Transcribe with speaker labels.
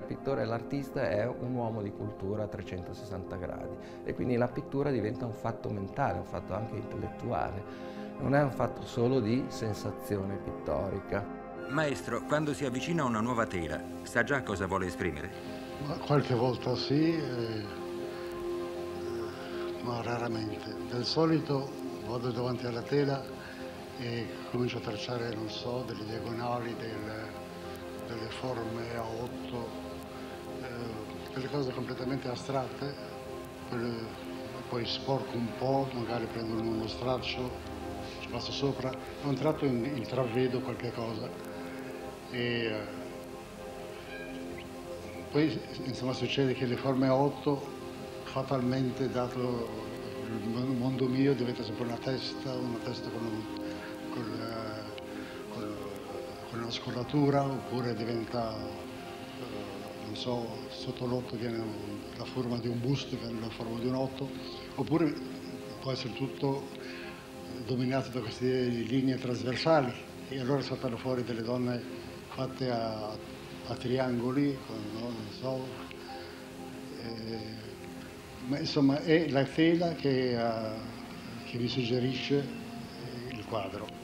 Speaker 1: pittore, l'artista è un uomo di cultura a 360 gradi e quindi la pittura diventa un fatto mentale, un fatto anche intellettuale, non è un fatto solo di sensazione pittorica.
Speaker 2: Maestro, quando si avvicina a una nuova tela, sa già cosa vuole esprimere?
Speaker 3: Ma qualche volta sì, ma raramente. Del solito vado davanti alla tela e comincio a tracciare, non so, delle diagonali, delle forme a otto, delle cose completamente astratte. Poi sporco un po', magari prendo uno straccio, ci passo sopra, a un tratto intravedo qualche cosa. E poi insomma succede che le forme a otto, fatalmente, dato il mondo mio, diventa sempre una testa con una scollatura, oppure diventa, non so, sotto l'otto viene la forma di un busto, viene la forma di un otto, oppure può essere tutto dominato da queste linee trasversali e allora saltano fuori delle donne fatte a triangoli, non so, ma insomma è la tela che mi suggerisce il quadro.